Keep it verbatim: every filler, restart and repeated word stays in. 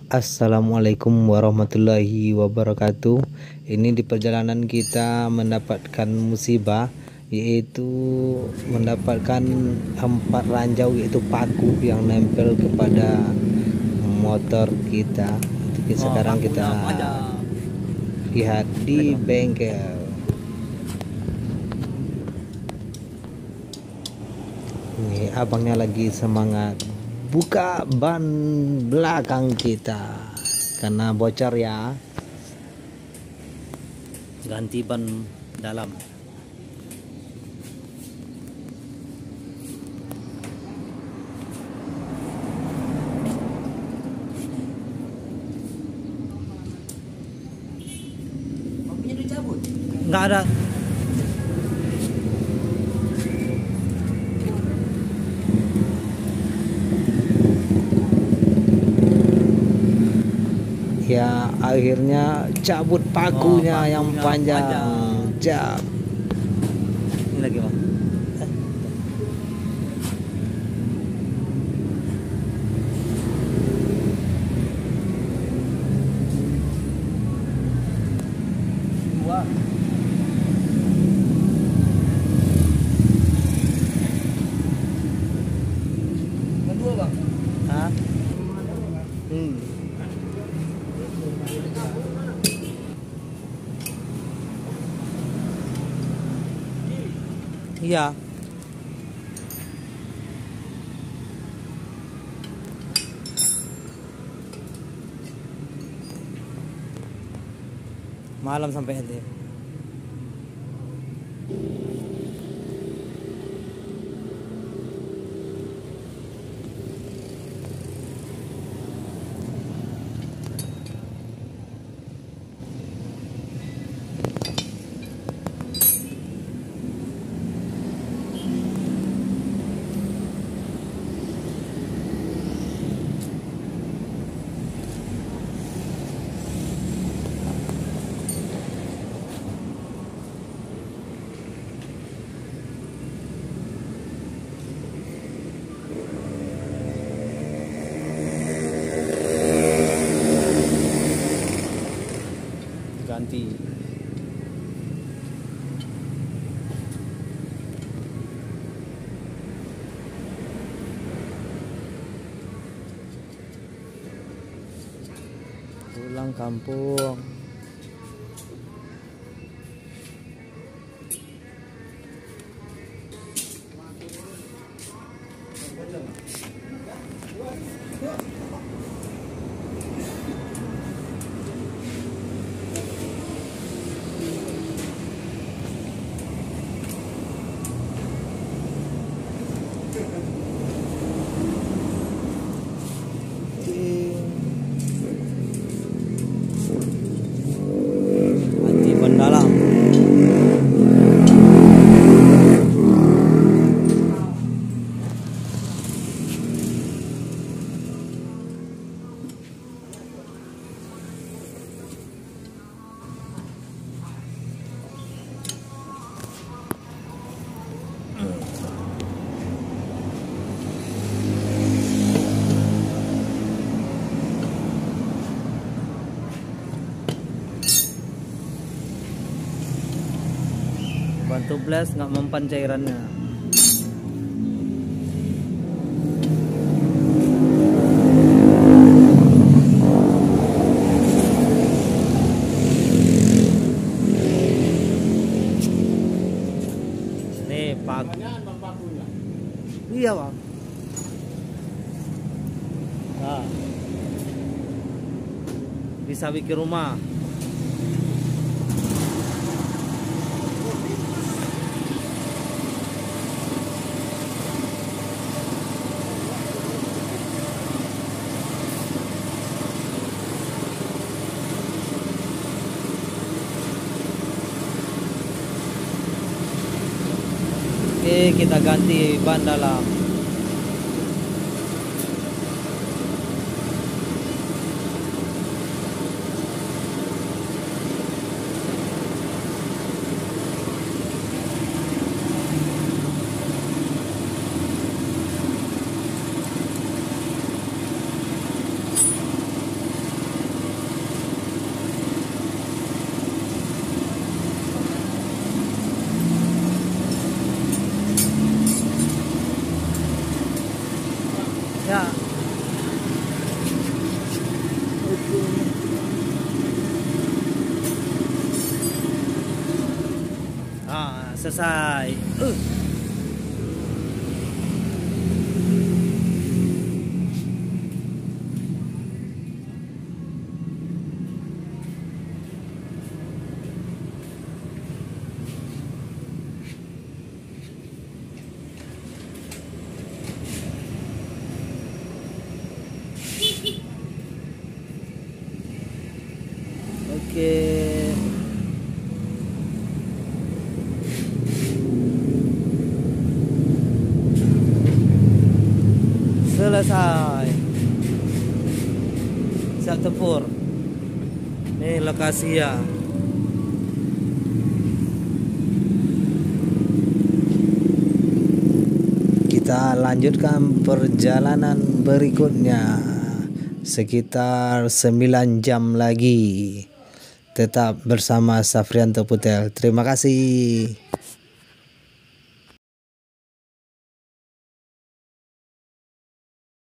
Assalamualaikum warahmatullahi wabarakatuh. Ini di perjalanan kita mendapatkan musibah, yaitu mendapatkan empat ranjau, yaitu paku yang nempel kepada motor kita. Jadi Oh, sekarang kita lihat di bengkel. Ini abangnya lagi semangat buka ban belakang kita karena bocor ya. Ganti ban dalam. Nggak ada. Ya akhirnya cabut pakunya Oh, yang pakunya panjang, panjang. Cap. Ini lagi bang. Eh. Dua. Kedua bang. Hah? Hmm. Iya. Malam sampai nanti. Ganti. Pulang kampung. Ganti ban dalam. Bantu blast nggak mempan cairannya. Nih pak. Iya bang. Nah. Bisa bikin rumah. Oke, kita ganti ban dalam. selesai. Uh. Oke. Selesai. Siap tempur. Nih lokasi ya. Kita lanjutkan perjalanan berikutnya. Sekitar sembilan jam lagi. Tetap bersama Safrianto Putel. Terima kasih.